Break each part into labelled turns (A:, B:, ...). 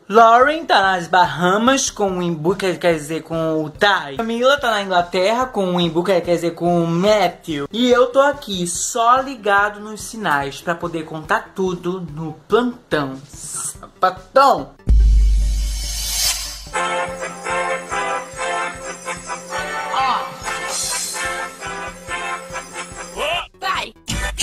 A: Lauren tá nas Bahamas com o Imbu, quer dizer, com o Ty. Camila tá na Inglaterra com o Imbu, quer dizer, com o Matthew. E eu tô aqui só ligado nos sinais pra poder contar tudo no plantão. Sapatão!
B: Vai!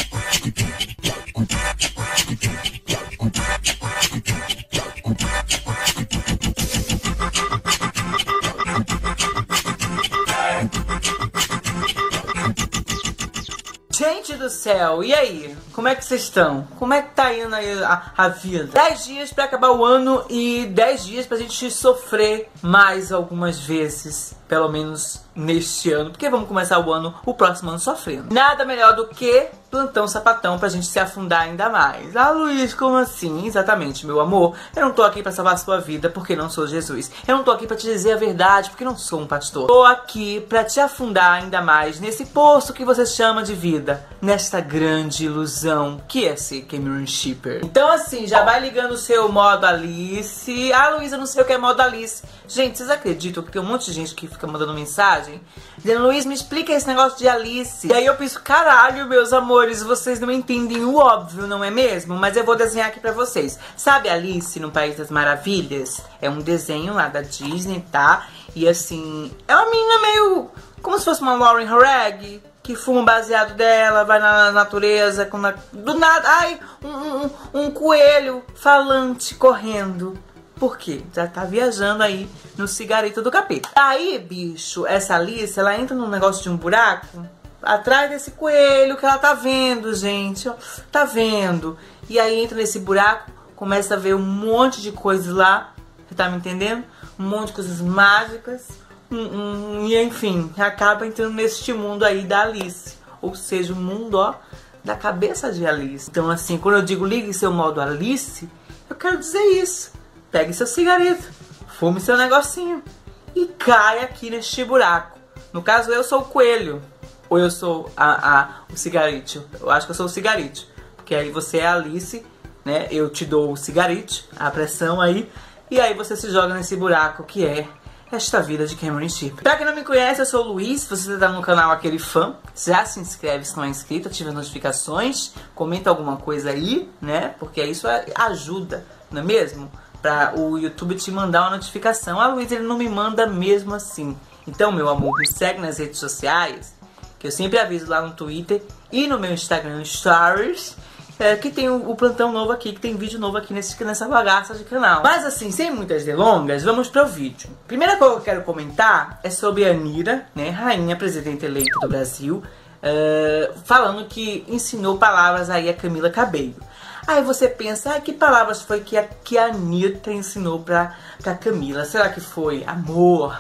A: Gente do céu, e aí? Como é que vocês estão? Como é que tá indo aí a vida? 10 dias pra acabar o ano e 10 dias pra gente sofrer mais algumas vezes, pelo menos neste ano, porque vamos começar o próximo ano sofrendo. Nada melhor do que plantão sapatão pra gente se afundar ainda mais. Ah, Luiz, como assim? Exatamente, meu amor. Eu não tô aqui pra salvar a sua vida porque não sou Jesus. Eu não tô aqui pra te dizer a verdade porque não sou um pastor. Tô aqui pra te afundar ainda mais nesse poço que você chama de vida, nesta grande ilusão que é ser Cameron Shipper. Então assim, já vai ligando o seu modo Alice. Ah, Luiz, eu não sei o que é modo Alice. Gente, vocês acreditam que tem um monte de gente que fica mandando mensagem dizendo: Luiz, me explica esse negócio de Alice. E aí eu penso, caralho, meus amores, vocês não entendem o óbvio, não é mesmo? Mas eu vou desenhar aqui pra vocês. Sabe Alice no País das Maravilhas? É um desenho lá da Disney, tá? E assim, é uma menina meio como se fosse uma Lauren Harag, que fuma baseado dela, vai na natureza, do nada, ai, um coelho falante correndo. Por quê? Já tá viajando aí no cigarito do capeta. Aí, bicho, essa Alice, ela entra num negócio de um buraco atrás desse coelho que ela tá vendo, gente. Ó, tá vendo? E aí entra nesse buraco, começa a ver um monte de coisas lá. Você tá me entendendo? Um monte de coisas mágicas. E enfim, acaba entrando neste mundo aí da Alice. Ou seja, o mundo, ó, da cabeça de Alice. Então assim, quando eu digo ligue seu modo Alice, eu quero dizer isso. Pegue seu cigarito, fume seu negocinho e cai aqui neste buraco. No caso, eu sou o coelho. Ou eu sou o cigarito. Eu acho que eu sou o cigarito. Porque aí você é a Alice, né? Eu te dou o cigarito, a pressão aí. E aí você se joga nesse buraco que é esta vida de Cameron Shipper. Pra quem não me conhece, eu sou o Luiz. Se você tá no canal Aquele Fã, já se inscreve se não é inscrito, ativa as notificações, comenta alguma coisa aí, né? Porque isso ajuda, não é mesmo? Pra o YouTube te mandar uma notificação. Ah, Luiz, ele não me manda mesmo assim. Então, meu amor, me segue nas redes sociais, que eu sempre aviso lá no Twitter e no meu Instagram Stories, que tem o plantão novo aqui, que tem vídeo novo aqui nessa bagaça de canal. Mas assim, sem muitas delongas, vamos pro vídeo. Primeira coisa que eu quero comentar é sobre a Anira, né, rainha presidente eleita do Brasil, falando que ensinou palavras aí a Camila Cabello. Aí você pensa, que palavras foi que a Anitta ensinou pra Camila? Será que foi amor,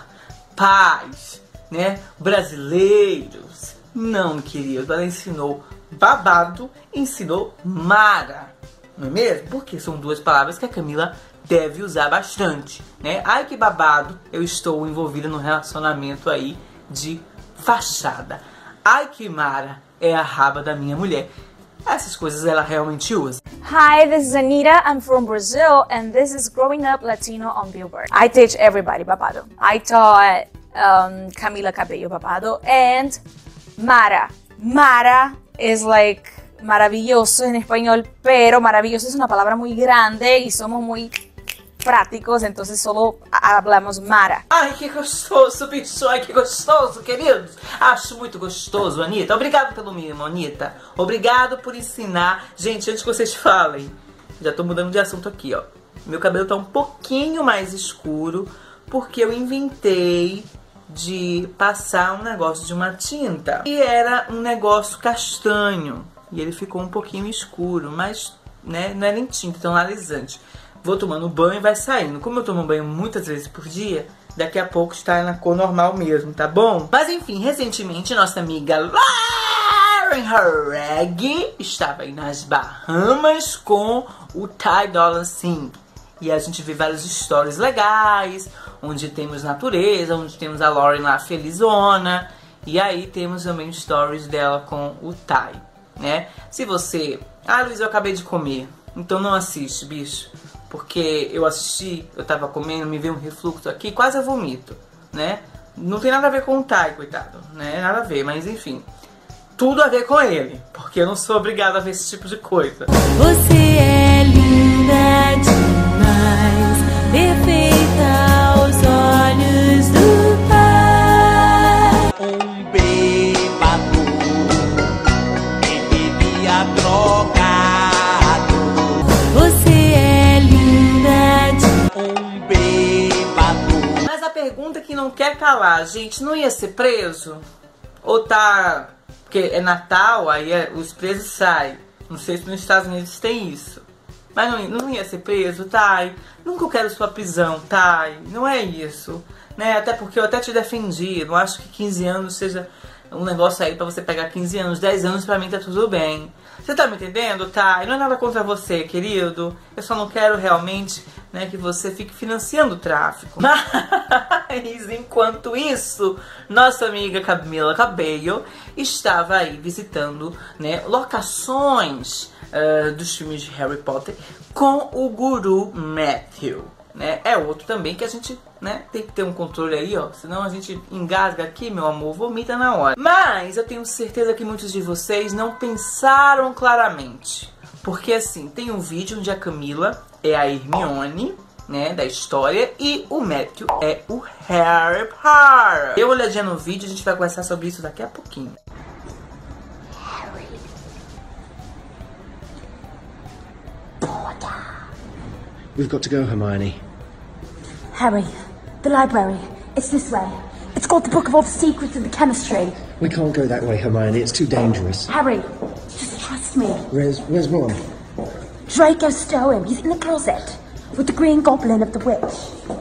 A: paz, né, brasileiros? Não, querido, ela ensinou babado, ensinou mara, não é mesmo? Porque são duas palavras que a Camila deve usar bastante, né? Ai, que babado, eu estou envolvida num relacionamento aí de fachada. Ai, que mara, é a raba da minha mulher. Essas coisas ela realmente usa.
B: Hi, this is Anita. I'm from Brazil, and this is Growing Up Latino on Billboard. I teach everybody babado. I taught Camila Cabello babado and Mara. Mara is like maravilloso en español, pero maravilloso es una palabra muy grande y somos muy práticos, entonces solo hablamos Mara.
A: Ai, que gostoso, bicho. Ai, que gostoso, queridos. Acho muito gostoso, Anitta. Obrigado pelo mimo, Anitta. Obrigado por ensinar. Gente, antes que vocês falem, já tô mudando de assunto aqui, ó. Meu cabelo tá um pouquinho mais escuro, porque eu inventei de passar um negócio de uma tinta. E era um negócio castanho. E ele ficou um pouquinho escuro, mas, né, não é nem tinta, é tonalizante. Vou tomando banho e vai saindo. Como eu tomo banho muitas vezes por dia, daqui a pouco está na cor normal mesmo, tá bom? Mas enfim, recentemente nossa amiga Lauren Harag estava aí nas Bahamas com o Ty Dolla $ign. E a gente vê vários stories legais, onde temos natureza, onde temos a Lauren lá felizona. E aí temos também stories dela com o Ty, né? Se você... Ah, Luiz, eu acabei de comer. Então não assiste, bicho. porque eu assisti, eu tava comendo, me veio um refluxo aqui, quase eu vomito, né? Não tem nada a ver com o Tai, coitado, né? Nada a ver, mas enfim. Tudo a ver com ele, porque eu não sou obrigada a ver esse tipo de coisa.
C: Você é linda demais, perfeita aos olhos do Pai.
D: Um bêbado que bebia drogado.
C: Você é linda demais.
D: Um bêbado.
A: Mas a pergunta que não quer calar, gente, não ia ser preso? Ou tá... Porque é Natal, aí os presos saem. Não sei se nos Estados Unidos tem isso. Mas não ia ser preso, Tai. Nunca eu quero sua prisão, Tai. Não é isso. Né? Até porque eu até te defendi. Não acho que 15 anos seja um negócio aí pra você pegar 15 anos. 10 anos pra mim tá tudo bem. Você tá me entendendo, Tai? Não é nada contra você, querido. Eu só não quero realmente, né, que você fique financiando o tráfico. Mas, enquanto isso, nossa amiga Camila Cabello estava aí visitando, né, locações dos filmes de Harry Potter com o guru Matthew, né? É outro também que a gente, né, tem que ter um controle aí, ó. Senão a gente engasga aqui, meu amor, vomita na hora. Mas eu tenho certeza que muitos de vocês não pensaram claramente. Porque assim, tem um vídeo onde a Camila é a Hermione, né, da história, e o Matthew é o Harry Potter. Dê uma olhadinha no vídeo, a gente vai conversar sobre isso daqui a pouquinho.
E: We've got to go, Hermione.
F: Harry, the library. It's this way. It's got the book of all the secrets of the chemistry.
E: We can't go that way, Hermione. It's too dangerous.
F: Harry, just trust me.
E: Where's Ron?
F: Draco stole him. He's in the closet with the green goblin of the witch.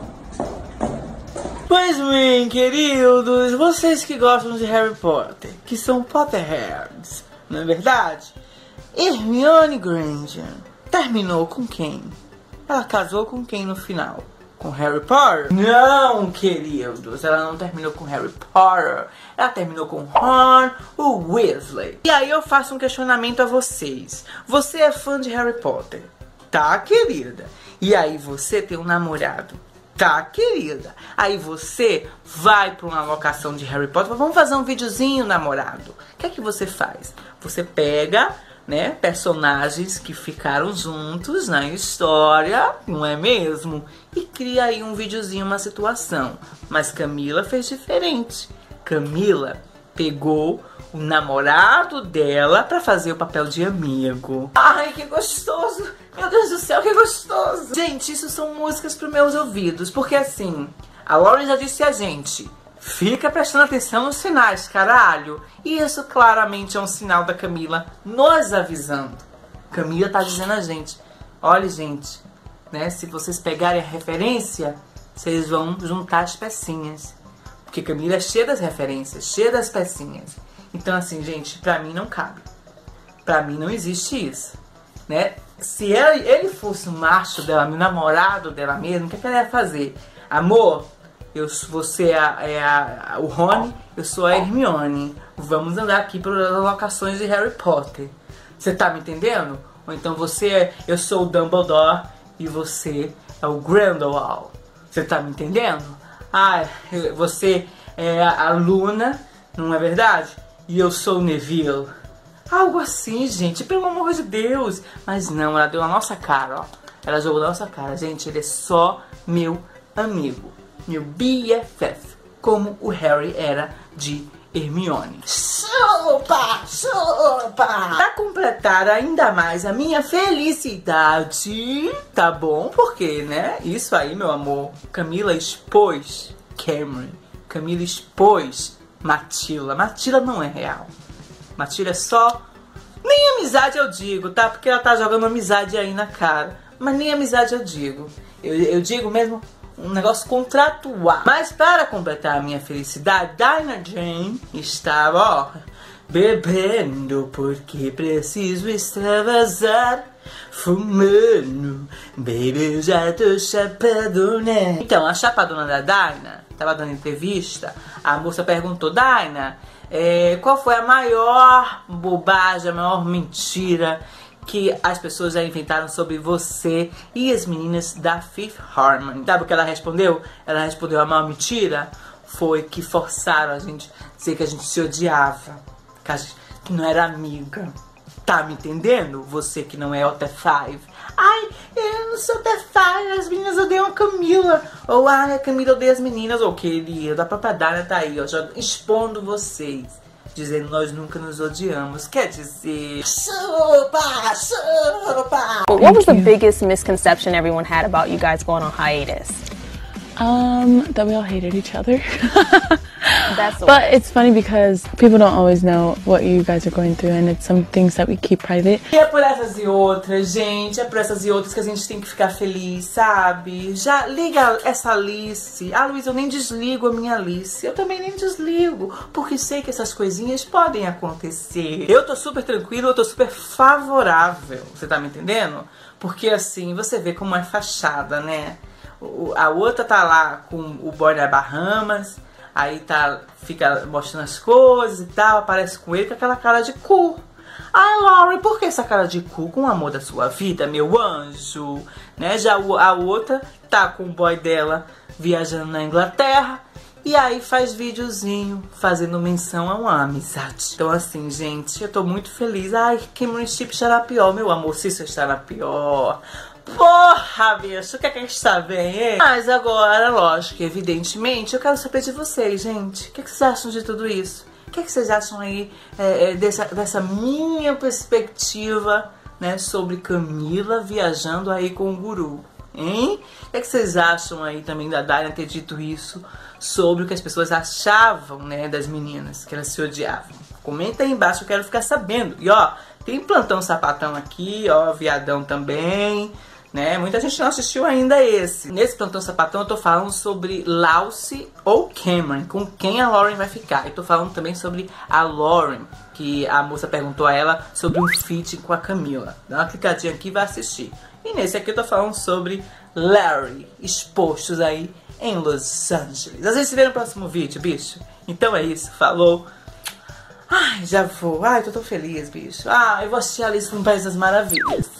A: Pois bem, queridos, vocês que gostam de Harry Potter, que são Potterheads, não é verdade? Hermione Granger terminou com quem? Ela casou com quem no final? Com Harry Potter? Não, queridos, ela não terminou com Harry Potter. Ela terminou com Ron Weasley. E aí eu faço um questionamento a vocês. Você é fã de Harry Potter? Tá, querida? E aí você tem um namorado? Tá, querida? Aí você vai pra uma locação de Harry Potter. Vamos fazer um videozinho, namorado. O que é que você faz? Você pega, né, personagens que ficaram juntos na história, não é mesmo? E cria aí um videozinho, uma situação. Mas Camila fez diferente. Camila pegou o namorado dela pra fazer o papel de amigo. Ai, que gostoso! Meu Deus do céu, que gostoso! Gente, isso são músicas pros meus ouvidos. Porque assim, a Lauren já disse a gente... Fica prestando atenção nos sinais, caralho. E isso claramente é um sinal da Camila nos avisando. Camila tá dizendo a gente, olha, gente, né, se vocês pegarem a referência, vocês vão juntar as pecinhas. Porque Camila é cheia das referências, cheia das pecinhas. Então assim, gente, pra mim não cabe. Pra mim não existe isso, né? Se ele fosse o macho dela, o namorado dela mesmo, o que ela ia fazer? Amor... Você é o Rony, eu sou a Hermione. Vamos andar aqui pelas locações de Harry Potter. Você tá me entendendo? Ou então eu sou o Dumbledore e você é o Grindelwald. Você tá me entendendo? Ah, você é a Luna, não é verdade? E eu sou o Neville. Algo assim, gente, pelo amor de Deus. Mas não, ela deu na nossa cara, ó. Ela jogou na nossa cara. Gente, ele é só meu amigo. Meu BFF, como o Harry era de Hermione. Chupa, chupa! Pra completar ainda mais a minha felicidade, tá bom? Porque, né? Isso aí, meu amor. Camila expôs Cameron. Camila expôs Matilda. Matilda não é real. Matilda é só... Nem amizade eu digo, tá? Porque ela tá jogando amizade aí na cara. Mas nem amizade eu digo. Eu digo mesmo... um negócio contratual. Mas para completar a minha felicidade, Dinah Jane estava, ó, bebendo porque preciso extravasar, fumando, baby, eu já tô chapado, né? Então, a chapadona da Dinah tava dando entrevista, a moça perguntou, Dinah, qual foi a maior bobagem, a maior mentira que as pessoas já inventaram sobre você e as meninas da Fifth Harmony. Sabe o que ela respondeu? Ela respondeu a maior mentira foi que forçaram a gente a dizer que a gente se odiava, que a gente não era amiga. Tá me entendendo? Você que não é OT5. Ai, eu não sou OT5, as meninas odeiam a Camila. Ou ai, a Camila odeia as meninas. Ou querida, a própria Dana tá aí, ó, já expondo vocês, dizendo nós nunca nos odiamos. Quer dizer, chupa, chupa.
G: What was the biggest misconception everyone had about you guys going on hiatus?
H: That we all hated each other.
G: That's the
H: But it's funny because people don't always know what you guys are going through, and it's some things that we keep private.
A: E é por essas e outras, gente, é por essas e outras que a gente tem que ficar feliz, sabe? Já liga essa Alice. Ah, Luiz, eu nem desligo a minha Alice. Eu também nem desligo, porque sei que essas coisinhas podem acontecer. Eu tô super tranquilo, eu tô super favorável, você tá me entendendo? Porque assim, você vê como é fachada, né? A outra tá lá com o boy da Bahamas, aí tá, fica mostrando as coisas e tal, aparece com ele com aquela cara de cu. Ai, Lauren, por que essa cara de cu com o amor da sua vida, meu anjo? Né? Já a outra tá com o boy dela viajando na Inglaterra e aí faz videozinho fazendo menção a uma amizade. Então assim, gente, eu tô muito feliz. Ai, Cameron Chip estará pior, meu amor, Cícero estará pior. Porra, bicho, o que é que está bem, hein? Mas agora, lógico, evidentemente, eu quero saber de vocês, gente. O que é que vocês acham de tudo isso? O que é que vocês acham aí dessa minha perspectiva, né, sobre Camila viajando aí com o guru, hein? O que é que vocês acham aí também da Dana ter dito isso sobre o que as pessoas achavam, né, das meninas, que elas se odiavam? Comenta aí embaixo, eu quero ficar sabendo. E ó, tem Plantão Sapatão aqui, ó, Viadão também, né? Muita gente não assistiu ainda esse. Nesse Plantão Sapatão eu tô falando sobre Lauci ou Cameron, com quem a Lauren vai ficar. Eu tô falando também sobre a Lauren, que a moça perguntou a ela sobre um feat com a Camila. Dá uma clicadinha aqui e vai assistir. E nesse aqui eu tô falando sobre Larry, expostos aí em Los Angeles. A gente se vê no próximo vídeo, bicho. Então é isso, falou. Ai, já vou. Ai, tô tão feliz, bicho. Ah, eu vou assistir a Alice no País das Maravilhas.